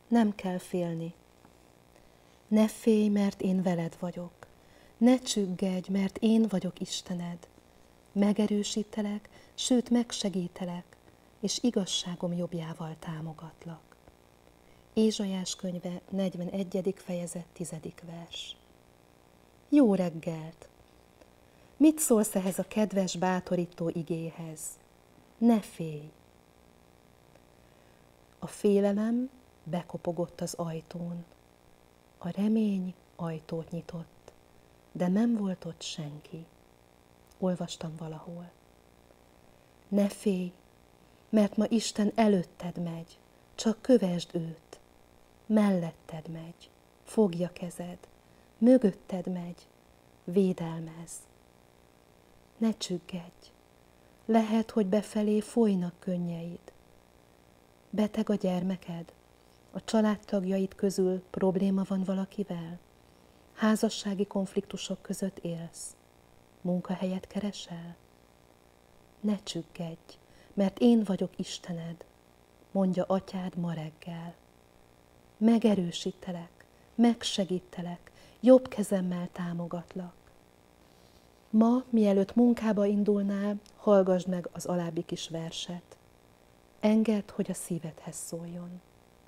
nem kell félni. Ne félj, mert én veled vagyok. Ne csüggedj, mert én vagyok Istened. Megerősítelek, sőt megsegítelek, és igazságom jobbjával támogatlak. Ézsaiás könyve 41. fejezet 10. vers. Jó reggelt! Mit szólsz ehhez a kedves, bátorító igéhez? Ne félj! A félelem bekopogott az ajtón. A remény ajtót nyitott, de nem volt ott senki. Olvastam valahol. Ne félj, mert ma Isten előtted megy, csak kövesd őt. Melletted megy, fogja kezed, mögötted megy, védelmez. Ne csüggedj, lehet, hogy befelé folynak könnyeid. Beteg a gyermeked, a családtagjaid közül probléma van valakivel, házassági konfliktusok között élsz, munkahelyet keresel. Ne csüggedj, mert én vagyok Istened, mondja atyád ma reggel. Megerősítelek, megsegítelek, jobb kezemmel támogatlak. Ma, mielőtt munkába indulnál, hallgasd meg az alábbi kis verset. Engedd, hogy a szívedhez szóljon.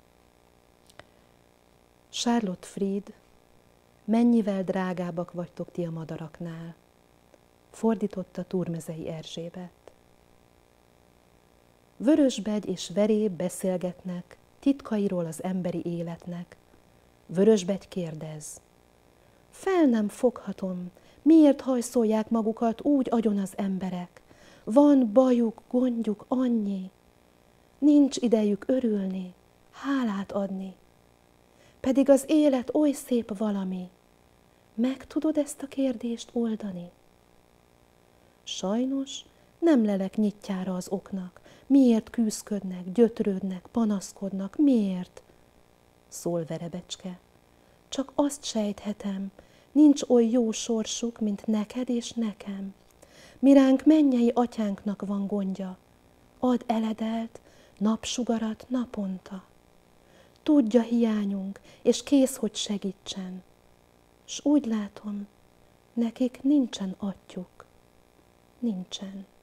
Charlotte Fried, mennyivel drágábbak vagytok ti a madaraknál, fordította Turmezei Erzsébet. Vörösbegy és veréb beszélgetnek titkairól az emberi életnek. Vörösbegy kérdez. Fel nem foghatom, miért hajszolják magukat úgy agyon az emberek? Van bajuk, gondjuk annyi. Nincs idejük örülni, hálát adni. Pedig az élet oly szép valami. Meg tudod ezt a kérdést oldani? Sajnos nem lelek nyitjára az oknak. Miért küszködnek, gyötrődnek, panaszkodnak, miért? Szól verebecske. Csak azt sejthetem, nincs oly jó sorsuk, mint neked és nekem. Miránk mennyei atyánknak van gondja. Ad eledelt napsugarat naponta. Tudja hiányunk, és kész, hogy segítsen. S úgy látom, nekik nincsen atyjuk. Nincsen.